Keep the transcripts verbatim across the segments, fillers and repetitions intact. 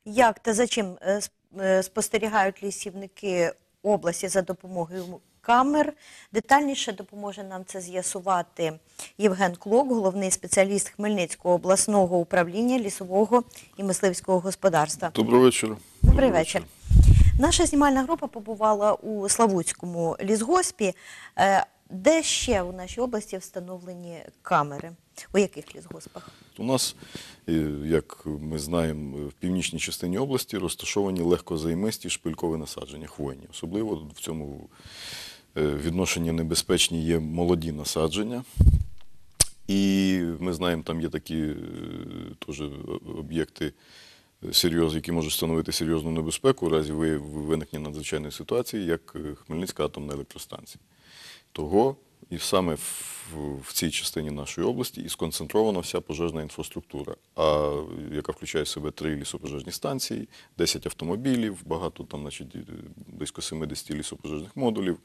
Як та за чим е, с- е, спостерігають лісівники області за допомогою камер? Детальніше допоможе нам це з'ясувати Євген Клок, головний спеціаліст Хмельницького обласного управління лісового і мисливського господарства. Доброго вечора. Добрий вечір. Наша знімальна група побувала у Славутському лісгоспі. Е, Де ще у нашій області встановлені камери? У яких лісгоспах? У нас, е, як ми знаємо, в північній частині області розташовані легкозаймисті шпилькові насадження хвойні. Особливо в цьому е, відношенні небезпечні є молоді насадження. І ми знаємо, там є такі е, теж об'єкти, серйоз, які можуть становити серйозну небезпеку у разі виникнення надзвичайної ситуації, як Хмельницька атомна електростанція. Того і саме в, в цій частині нашої області і сконцентрована вся пожежна інфраструктура, а, яка включає в себе три лісопожежні станції, десять автомобілів, багато там, значить, близько сімдесят лісопожежних модулів.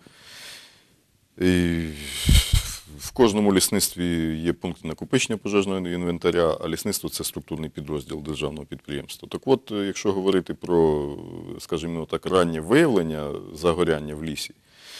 І в кожному лісництві є пункти накопичення пожежного інвентаря, а лісництво – це структурний підрозділ державного підприємства. Так от, якщо говорити про, скажімо так, раннє виявлення загоряння в лісі,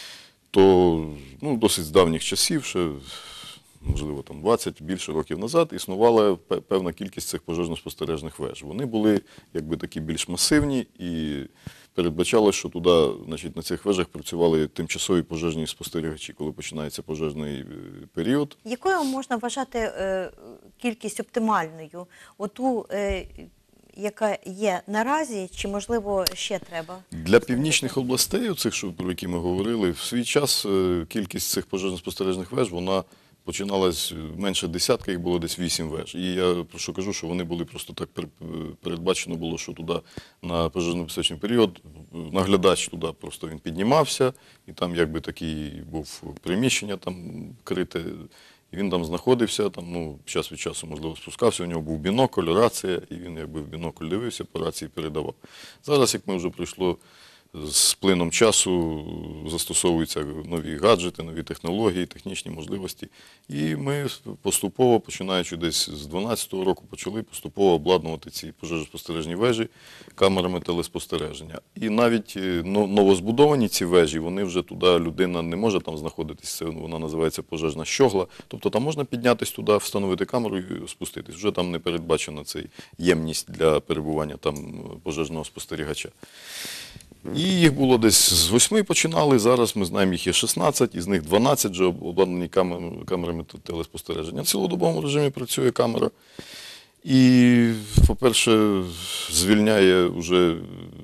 то ну, досить з давніх часів, ще, можливо, там двадцять, більше років назад, існувала певна кількість цих пожежно-спостережних веж. Вони були якби такі більш масивні і передбачалося, що туди, значить, на цих вежах працювали тимчасові пожежні спостерігачі, коли починається пожежний період. Якою можна вважати е, кількість оптимальною? Оту, е, яка є наразі, чи, можливо, ще треба? Для північних областей, оцих, що, про які ми говорили, в свій час е, кількість цих пожежно-спостережних веж, вона починалась менше десятка, їх було десь вісім веж. І я про що кажу, що вони були просто так передбачено було, що туди на пожежно-безпечний період наглядач туди просто він піднімався, і там якби такий був приміщення там крите, і він там знаходився, там, ну, час від часу, можливо, спускався, у нього був бінокль, рація, і він якби в бінокль дивився, по рації передавав. Зараз, як ми вже пройшло, з плином часу застосовуються нові гаджети, нові технології, технічні можливості. І ми поступово, починаючи десь з дві тисячі дванадцятого року, почали поступово обладнувати ці пожежоспостережні вежі камерами телеспостереження. І навіть новозбудовані ці вежі, вони вже туди, людина не може там знаходитися, вона називається пожежна щогла. Тобто там можна піднятися туди, встановити камеру і спуститись. Вже там не передбачена ця ємність для перебування там пожежного спостерігача. І їх було десь з восьми починали, зараз ми знаємо, їх є шістнадцять, із них дванадцять вже обладнані камерами, камерами телеспостереження. В цілодобовому режимі працює камера. І, по-перше, звільняє вже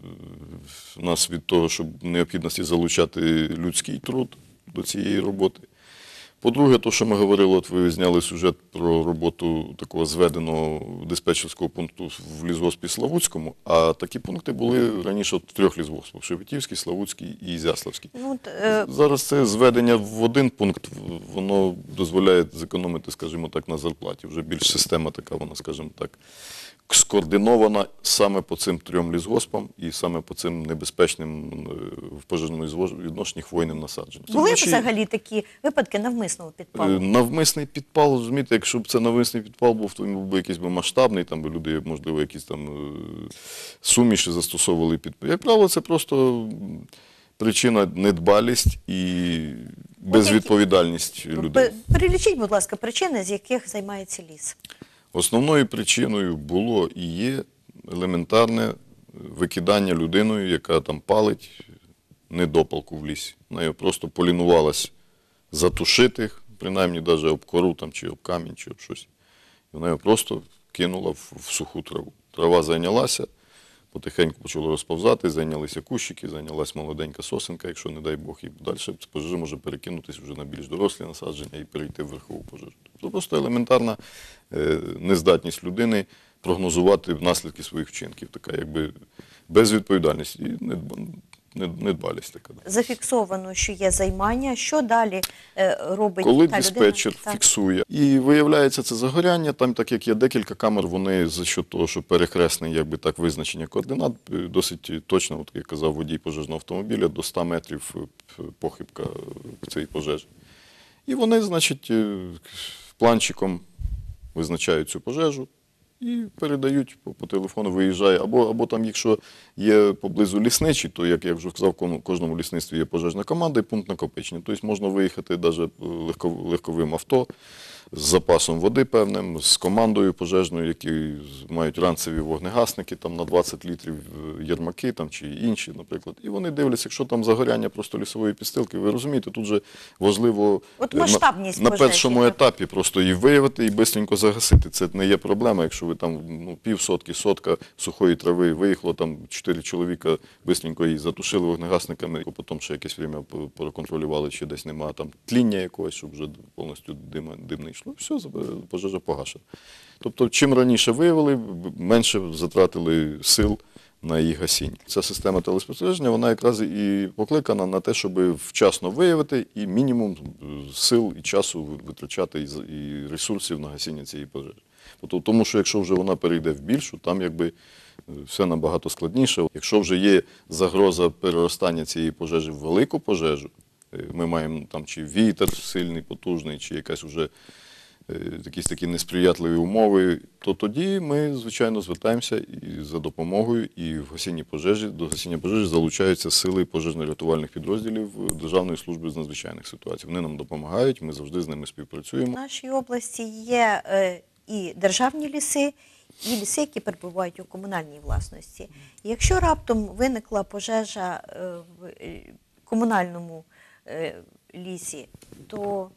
нас від того, щоб необхідності залучати людський труд до цієї роботи. По-друге, то, що ми говорили, от ви зняли сюжет про роботу такого зведеного диспетчерського пункту в лісгоспі Славутському, а такі пункти були раніше в трьох лісгоспах – Шепетівський, Славутський і Ізяславський. Ну, е... Зараз це зведення в один пункт, воно дозволяє зекономити, скажімо так, на зарплаті. Вже більш система така, вона, скажімо так, скоординована саме по цим трьом лісгоспам і саме по цим небезпечним в пожежному відношенні хвойним насадженням. Були вночі... взагалі такі випадки навмисного підпалу? Навмисний підпал, розумієте, якщо б це навмисний підпал був, то він був би якийсь би масштабний, там би люди, можливо, якісь там суміші застосовували підпал. Як правило, це просто причина недбалість і безвідповідальність людей. Перелічіть, будь ласка, причини, з яких займається ліс. Основною причиною було і є елементарне викидання людиною, яка там палить недопалку в лісі. Вона його просто полінувалась затушити, принаймні навіть об кору там, чи об камінь, чи об щось. І вона його просто кинула в, в суху траву. Трава зайнялася, потихеньку почало розповзати, зайнялися кущики, зайнялась молоденька сосенка, якщо, не дай Бог, і далі пожежа може перекинутися вже на більш дорослі насадження і перейти в верхову пожежу. Це просто елементарна е, нездатність людини прогнозувати наслідки своїх вчинків, така якби безвідповідальність і недбалість така. Зафіксовано, що є займання. Що далі е, робить Коли та людина? Коли диспетчер фіксує і виявляється це загоряння, там так як є декілька камер, вони за що того, що перехресне якби так визначення координат, досить точно, от, як казав водій пожежного автомобіля, до ста метрів похибка цієї пожежі. І вони, значить, планчиком визначають цю пожежу, і передають по, по телефону, виїжджає. Або, або там, якщо є поблизу лісничі, то, як я вже сказав, в кожному лісництві є пожежна команда і пункт накопичення. Тобто можна виїхати навіть легко, легковим авто з запасом води певним, з командою пожежною, які мають ранцеві вогнегасники, там на двадцять літрів єрмаки там, чи інші, наприклад. І вони дивляться, якщо там загоряння просто лісової підстилки, ви розумієте, тут же важливо От е, масштабність на, на пожежі, першому так. етапі просто її виявити і швидко загасити. Це не є проблема, якщо ви там ну, пів сотки, сотка сухої трави виїхало, там чотири чоловіка швидко її затушили вогнегасниками, а потім ще якесь время проконтролювали, чи десь немає там тління якогось, щоб вже повністю дим, дим не йшло. Все, пожежа погашена. Тобто, чим раніше виявили, менше затратили сил на її гасіння. Ця система телеспостереження, вона якраз і покликана на те, щоб вчасно виявити і мінімум сил і часу витрачати і ресурсів на гасіння цієї пожежі. Тому що якщо вже вона перейде в більшу, там якби все набагато складніше. Якщо вже є загроза переростання цієї пожежі в велику пожежу, ми маємо там чи вітер сильний, потужний, чи якась вже якісь такі несприятливі умови, то тоді ми, звичайно, звертаємося і за допомогою, і в гасінні пожежі, до гасіння пожежі залучаються сили пожежно-рятувальних підрозділів Державної служби з надзвичайних ситуацій. Вони нам допомагають, ми завжди з ними співпрацюємо. В нашій області є е, і державні ліси, і ліси, які перебувають у комунальній власності. І якщо раптом виникла пожежа е, в е, комунальному е, лісі, то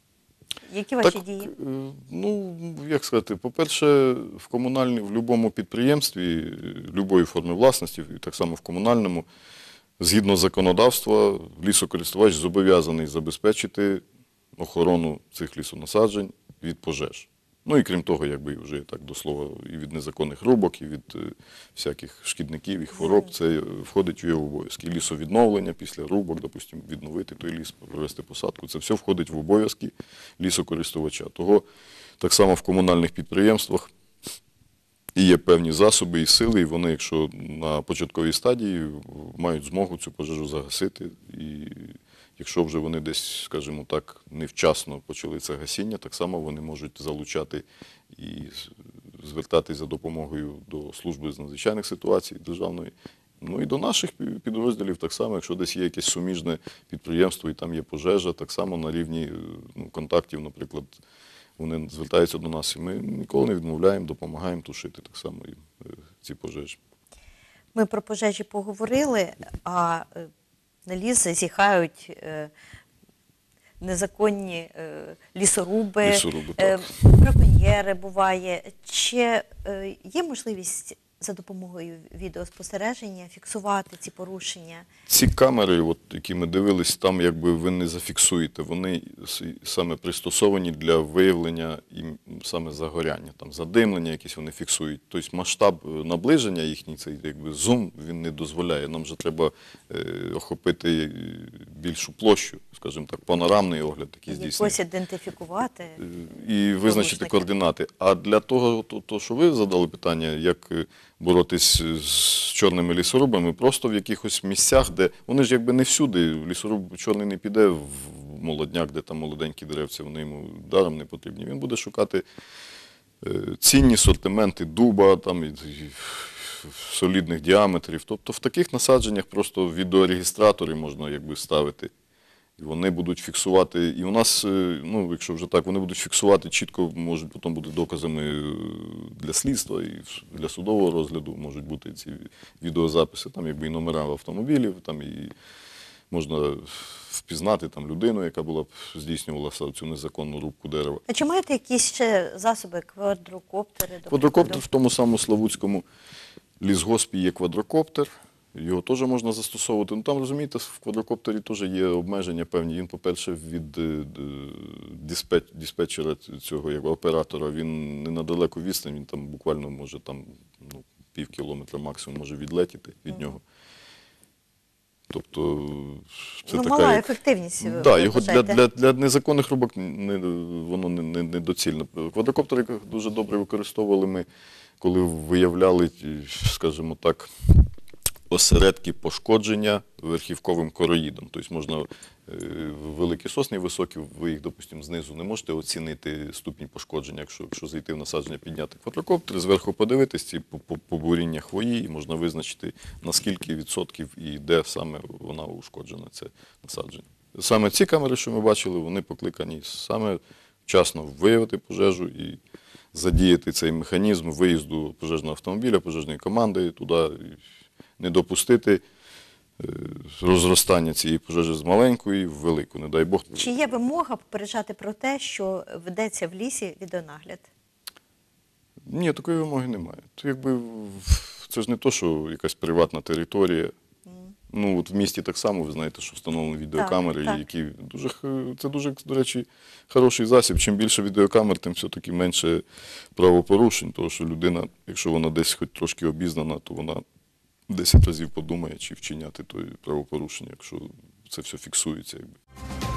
які ваші Так, дії? е, ну, як сказати, по-перше, в комунальній, в будь-якому підприємстві, будь-якої форми власності, і так само в комунальному, згідно законодавства, лісокористувач зобов'язаний забезпечити охорону цих лісонасаджень від пожеж. Ну і крім того, якби вже так до слова, і від незаконних рубок, і від е, всяких шкідників і хвороб, це входить у його обов'язки. Лісовідновлення після рубок, допустимо, відновити той ліс, провести посадку, це все входить в обов'язки лісокористувача. Того так само в комунальних підприємствах і є певні засоби і сили, і вони, якщо на початковій стадії, мають змогу цю пожежу загасити. І якщо вже вони десь, скажімо так, невчасно почали це гасіння, так само вони можуть залучати і звертатись за допомогою до служби з надзвичайних ситуацій державної. Ну і до наших підрозділів так само, якщо десь є якесь суміжне підприємство і там є пожежа, так само на рівні ну, контактів, наприклад, вони звертаються до нас, і ми ніколи не відмовляємо, допомагаємо тушити так само і ці пожежі. Ми про пожежі поговорили, а на ліс зазіхають е, незаконні е, лісоруби, Лісоруби, е, так. браконьєри буває. Чи е, є можливість за допомогою відеоспостереження фіксувати ці порушення? Ці камери, от, які ми дивились, там якби ви не зафіксуєте, вони саме пристосовані для виявлення і саме загоряння, там задимлення якісь вони фіксують. Тобто масштаб наближення їхній, цей якби зум, він не дозволяє. Нам вже треба е, охопити більшу площу, скажімо так, панорамний огляд такий здійснити. Якось ідентифікувати. І визначити порушники. координати. А для того, то, то, що ви задали питання, як боротись з чорними лісорубами, просто в якихось місцях, де вони ж якби не всюди, лісоруб чорний не піде в молодняк, де там молоденькі деревці, вони йому даром не потрібні. Він буде шукати е, цінні сортименти дуба, там, і, і, солідних діаметрів. Тобто в таких насадженнях просто відеорегістратори можна якби ставити. І вони будуть фіксувати, і у нас, ну, якщо вже так, вони будуть фіксувати чітко, можуть потім бути доказами для слідства і для судового розгляду, можуть бути ці відеозаписи, там якби і номера автомобілів, там і можна впізнати там людину, яка була б здійснювала цю незаконну рубку дерева. А чи маєте якісь ще засоби, квадрокоптери? до Квадрокоптер прикладу? в тому самому Славутському лісгоспі є квадрокоптер. Його теж можна застосовувати. Ну там, розумієте, в квадрокоптері теж є обмеження певні. Він, по-перше, від диспетч, диспетчера цього як оператора, він не на далеку відстань, він там буквально може там, ну, пів кілометра максимум може відлетіти від нього. Тобто це ну, така... мала ефективність, ви да, його для, вважаєте? для, для незаконних рубок не, воно не, не, не доцільно. Квадрокоптери дуже добре використовували ми, коли виявляли, скажімо так, осередки пошкодження верхівковим короїдом. Тобто можна е, великі сосни високі, ви їх, допустимо, знизу не можете оцінити ступінь пошкодження, якщо, якщо зайти в насадження, підняти квадрокоптер, зверху подивитись ці побуріння хвої, і можна визначити, наскільки відсотків і де саме вона ушкоджена, це насадження. Саме ці камери, що ми бачили, вони покликані саме вчасно виявити пожежу і задіяти цей механізм виїзду пожежного автомобіля, пожежної команди туди, не допустити е, розростання цієї пожежі з маленької в велику, не дай Бог. Чи є вимога попереджати про те, що ведеться в лісі відеонагляд? Ні, такої вимоги немає. То якби в- це ж не то, що якась приватна територія. Ну, от в місті так само, ви знаєте, що встановлені відеокамери, так. які дуже, х- це дуже, до речі, хороший засіб. Чим більше відеокамер, тим все-таки менше правопорушень, тому що людина, якщо вона десь хоч трошки обізнана, то вона десять разів подумає, чи вчиняти то правопорушення, якщо це все фіксується. Якби.